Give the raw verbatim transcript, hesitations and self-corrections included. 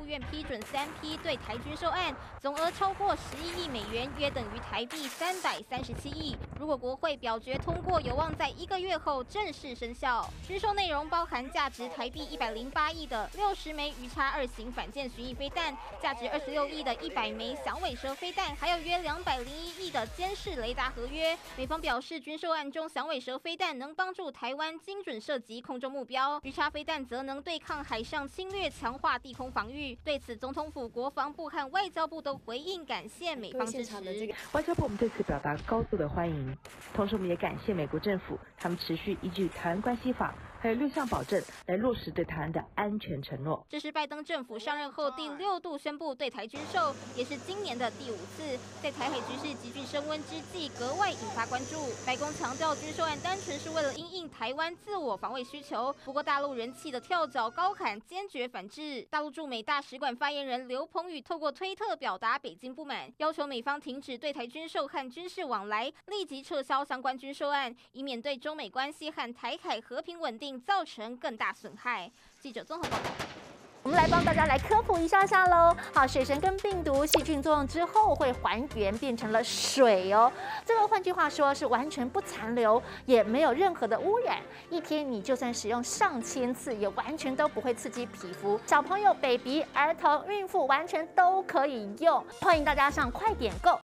院批准三批对台军售案，总额超过十一亿美元，约等于台币三百三十七亿。如果国会表决通过，有望在一个月后正式生效。军售内容包含价值台币一百零八亿的六十枚鱼叉二型反舰巡弋飞弹，价值二十六亿的一百枚响尾蛇飞弹，还有约两百零一亿的监视雷达合约。美方表示，军售案中响尾蛇飞弹能帮助台湾精准射击空中目标，鱼叉飞弹则能对抗海上侵略，强化地空防御。对此，总统府、国防部和外交部都回应感谢美方支持。 外交部我们对此表达高度的欢迎，同时我们也感谢美国政府，他们持续依据《台湾关系法》还有六项保证来落实对台湾的安全承诺。 这是拜登政府上任后第六度宣布对台军售，也是今年的第五次。在台海局势急剧升温之际，格外引发关注。白宫强调，军售案单纯是为了因应台湾自我防卫需求。不过，大陆人气的跳脚高喊坚决反制。大陆驻美大使馆发言人刘鹏宇透过推特表达北京不满，要求美方停止对台军售和军事往来，立即撤销相关军售案，以免对中美关系和台海和平稳定造成更大损害。记者综合报道。 我们来帮大家来科普一下下喽。好，水神跟病毒细菌作用之后会还原变成了水哦。这个换句话说是完全不残留，也没有任何的污染。一天你就算使用上千次，也完全都不会刺激皮肤。小朋友、baby、儿童、孕妇完全都可以用。欢迎大家上快点购